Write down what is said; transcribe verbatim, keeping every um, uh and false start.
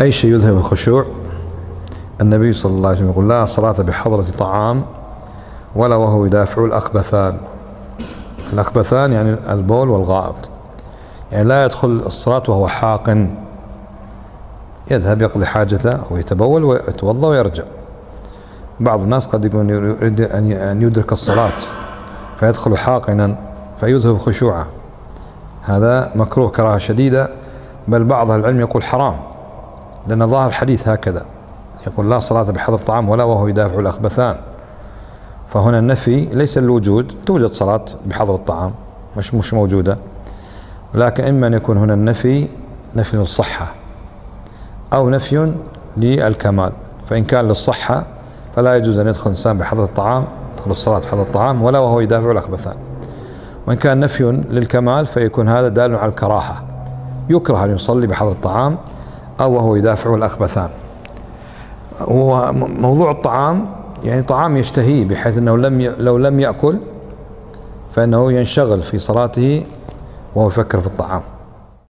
أي شيء يذهب الخشوع. النبي صلى الله عليه وسلم يقول لا صلاة بحضرة طعام ولا وهو يدافع الأخبثان. الأخبثان يعني البول والغائط، يعني لا يدخل الصلاة وهو حاقن، يذهب يقضي حاجته أو يتبول ويتوضأ ويرجع. بعض الناس قد يكون يريد أن يدرك الصلاة فيدخل حاقنا فيذهب خشوعه، هذا مكروه كراهة شديدة، بل بعض العلم يقول حرام، لأن ظاهر الحديث هكذا يقول لا صلاة بحضر الطعام ولا وهو يدافع الأخبثان. فهنا النفي ليس للوجود، توجد صلاة بحضر الطعام مش مش موجودة، ولكن إما أن يكون هنا النفي نفي للصحة أو نفي للكمال. فإن كان للصحة فلا يجوز أن يدخل إنسان بحضر الطعام، يدخل الصلاة بحضر الطعام ولا وهو يدافع الأخبثان. وإن كان نفي للكمال فيكون هذا دال على الكراهة، يكره أن يصلي بحضر الطعام أو وهو يدافع الأخبثان. وموضوع الطعام يعني طعام يشتهيه بحيث أنه لم ي... لو لم يأكل فإنه ينشغل في صلاته وهو يفكر في الطعام.